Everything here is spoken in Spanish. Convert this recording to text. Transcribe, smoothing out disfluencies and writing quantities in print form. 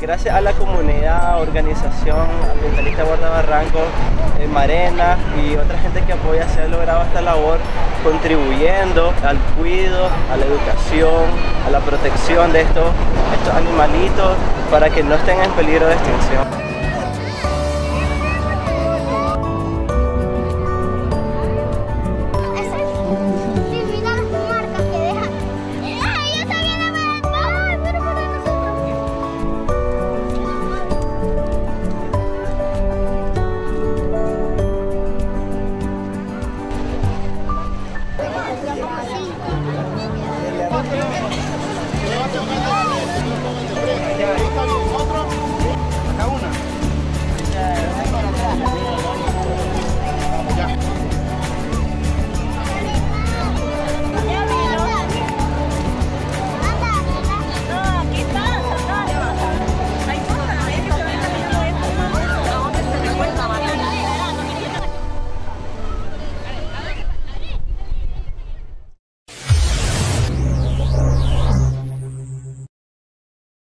Gracias a la comunidad, organización ambientalista Guardabarrancos, Marena y otra gente que apoya, se ha logrado esta labor contribuyendo al cuidado, a la educación, a la protección de estos animalitos para que no estén en peligro de extinción.